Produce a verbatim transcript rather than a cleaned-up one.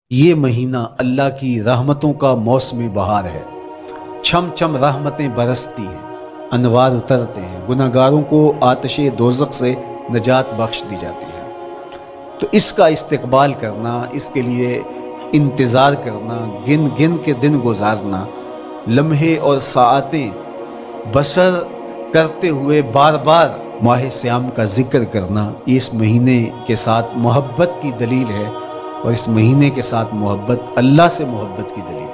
ये महीना अल्लाह की रहमतों का मौसमी बहार है। छम छम रहमतें बरसती हैं, अनवार उतरते हैं, गुनहगारों को आतिश दोज़ख से नजात बख्श दी जाती है। तो इसका इस्तकबाल करना, इसके लिए इंतज़ार करना, गिन गिन के दिन गुजारना, लम्हे और साआतें बसर करते हुए बार बार माह सियाम का जिक्र करना, ये इस महीने के साथ मोहब्बत की दलील है और इस महीने के साथ मोहब्बत अल्लाह से मोहब्बत की दलील है।